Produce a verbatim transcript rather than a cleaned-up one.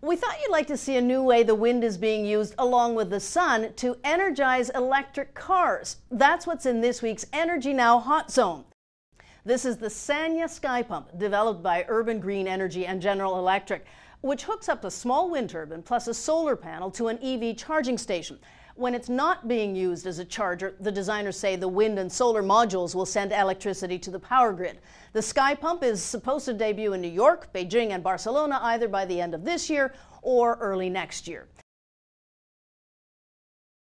We thought you'd like to see a new way the wind is being used along with the sun to energize electric cars. That's what's in this week's energyNOW Hot Zone. This is the Sanya Skypump, developed by Urban Green Energy and General Electric, which hooks up a small wind turbine plus a solar panel to an E V charging station. When it's not being used as a charger, the designers say the wind and solar modules will send electricity to the power grid. The Skypump is supposed to debut in New York, Beijing, and Barcelona either by the end of this year or early next year.